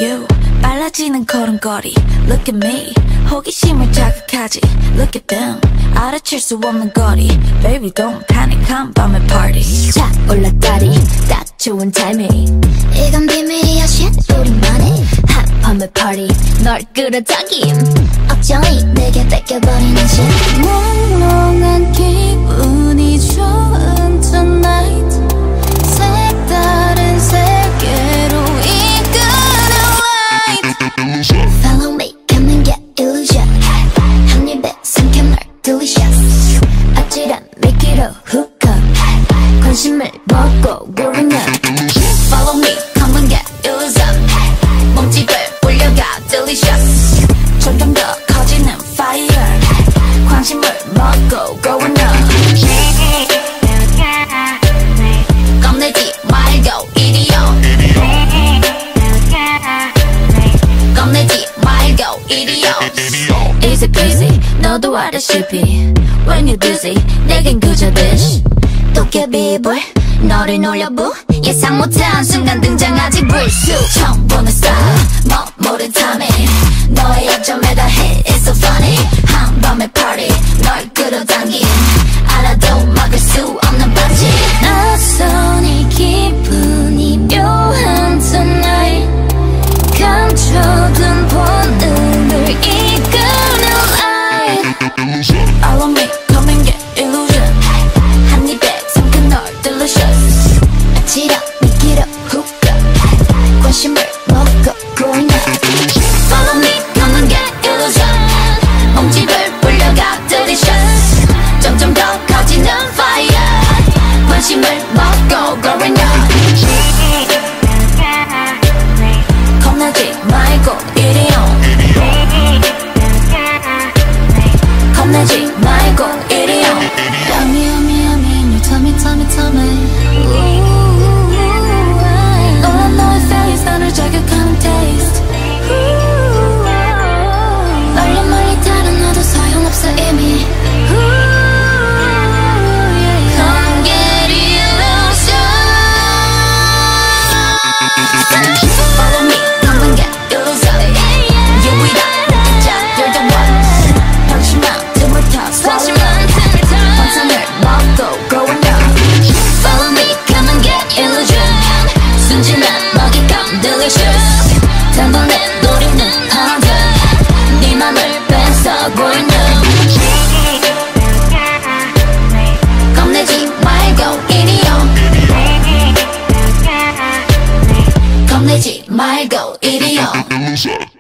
you 빨라지는 걸음걸이 Look at me 호기심을 자극하지 Look at them 알아챌 수 없는 거리 Baby don't panic 한밤의 party 자 올라다리 딱 좋은 타이밍 이건 비밀이야 shit 우리만의 한밤의 party 널 끌어당김 억정이 내게 뺏겨버리는 shit 몽롱한 기분이 좋은 tonight 색다른 세계로 이끄는 light Follow me come and get illusion 한 입에 삼켜 널 delicious 아찔한 미끼로 hook up 관심을 먹고 growing up Follow me come and get illusion 몸집을 올려가 delicious 점점 더 커지는 fire 관심을 먹고 growing up 겁내지 말고 이리요 겁내지 말고 이리요 Easy peasy 너도 알다시피 When you're dizzy 내겐 그저 dish 도깨비불 너를 놀려부 예상 못한 순간 등장하지 불쑥 처음 보는 style 모른 timing 너의 약점에다 hit It's so funny 한밤의 party 널 끌어당긴 알아도 막을 수 없는 반지 낯선 이 기분이 묘한 tonight 감춰둔 본능을 이끄는 light Follow me come and get illusion 한 입에 삼켜 널 delicious 아찔한 미끼로 hook up 관심을 먹고 growing up Follow me come and get illusion 몸집을 불려가 delicious 점점 더 커지는 fire 관심을 먹고 growing up 겁내지 말고 이리요 겁내지 말고 이리요 Yummy yummy yummy your tummy tummy tummy All I know is face 너를 자극하는 taste 멀리 다른 너도 소용없어 이미 Come get illusion Follow me come and get illusion You with that you're the one 방심한 틈을 타 swallow 환상을 먹고 growing up Follow me come and get illusion 순진한 먹잇감 delicious 단번에 노리는 hunter 네 맘을 뺏어 growing up 겁내지 말고 이리요 겁내지 말고 이리요